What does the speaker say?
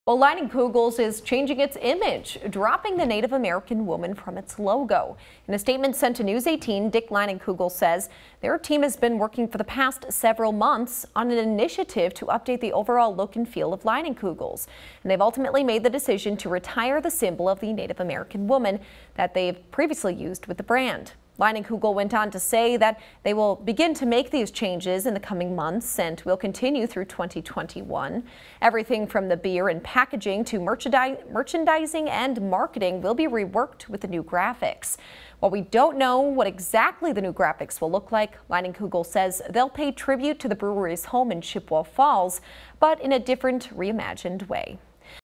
Well, Leinenkugels is changing its image, dropping the Native American woman from its logo. In a statement sent to News 18, Dick Leinenkugel says their team has been working for the past several months on an initiative to update the overall look and feel of Leinenkugels. And they've ultimately made the decision to retire the symbol of the Native American woman that they've previously used with the brand. Leinenkugel went on to say that they will begin to make these changes in the coming months and will continue through 2021. Everything from the beer and packaging to merchandising and marketing will be reworked with the new graphics. While we don't know what exactly the new graphics will look like, Leinenkugel says they'll pay tribute to the brewery's home in Chippewa Falls, but in a different, reimagined way.